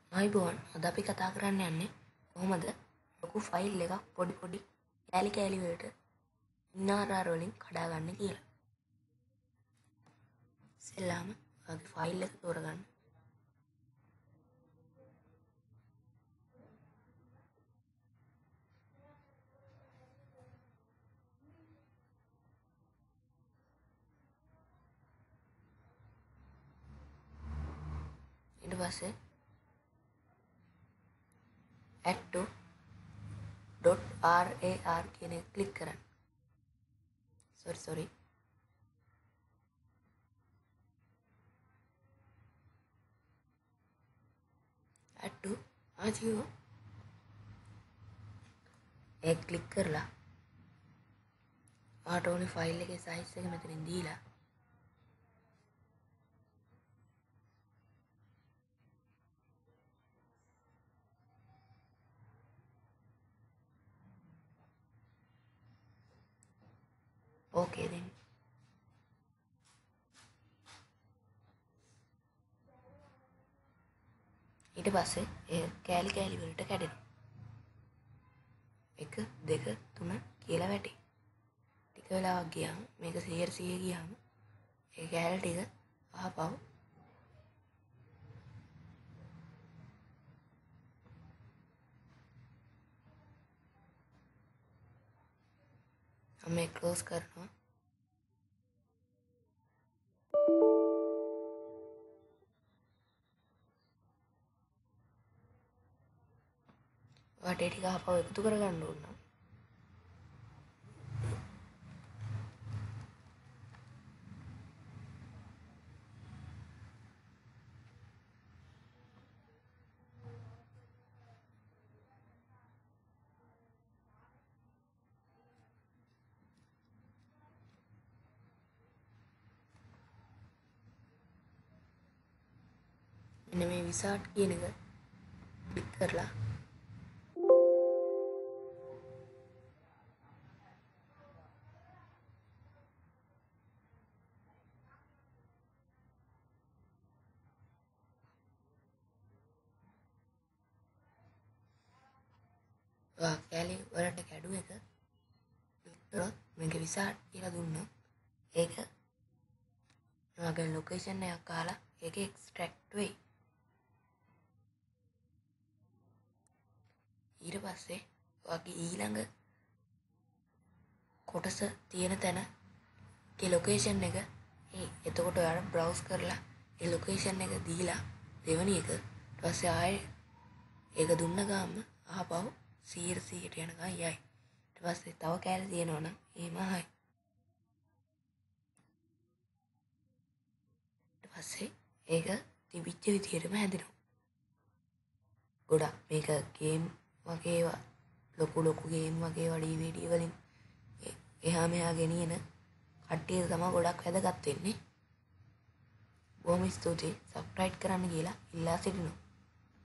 ආයිබෝන් අද අපි කතා කරන්න යන්නේ කොහොමද ලොකු ෆයිල් එකක් පොඩි පොඩි කෑලි කෑලි වලට ඉන්නාරාර වලින් කඩා ගන්න කියලා. ඉස්සෙල්ලාම ඔයාගේ ෆයිල් එක තෝරගන්න. ඊට පස්සේ add to .rar කියන එක ක්ලික් කරන්න. sorry add to archive ඒක ක්ලික් කරලා ඔයාට ඕනේ ෆයිල් එකේ සයිස් එක මෙතනින් දීලා ඕකේ දෙන්න. ඊට පස්සේ ඒ කෑලි කෑලි වලට කැඩෙනවා. 1 2 3 කියලා වැටේ. ටික වෙලාවක් ගියාම මේක 100 ගියාම ඒ කෑලි ටික ආපහු මම මේක ක්ලෝස් කරනවා. ඔයාට ඒ ටික ආපහු එකතු කරගන්න ඕන නම් මෙන්න මේ විසාට් කියන එක ක්ලික් කරලා ඔයා කෑලි වලට කැඩු එක ක්ලික් කරොත් මේක විසාට් කියලා දුන්නොත් ඒක ඔයාගේ ලොකේෂන් එකක් අහලා ඒක එක්ස්ට්‍රැක්ට් වෙයි. ඊට පස්සේ ඔයාගේ ඊළඟ කොටස තියෙන තැන ඒ ලොකේෂන් එක එතකොට ඔයාලා බ්‍රවුස් කරලා ඒ ලොකේෂන් එක දීලා දෙවනි එක ඊට පස්සේ ආයේ ඒක දුන්න ගාම ආපහු 100ට යනකම් යයි. ඊට පස්සේ තව කෑලි තියෙනවා නම් එහෙම ආයි. ඊට පස්සේ ඒක තිබිච්ච විදිහටම හැදෙනවා. ගොඩක් මේක ගේම් වගේ ඒවා ලොකු ගේම් වගේ ඒවා DVD වලින් එහා මෙහා ගෙනියන කට්ටියට තමයි ගොඩක් වැදගත් වෙන්නේ. බොහොම ස්තුතියි සබ්ස්ක්‍රයිබ් කරන්න කියලා ඉල්ලා සිටිනවා.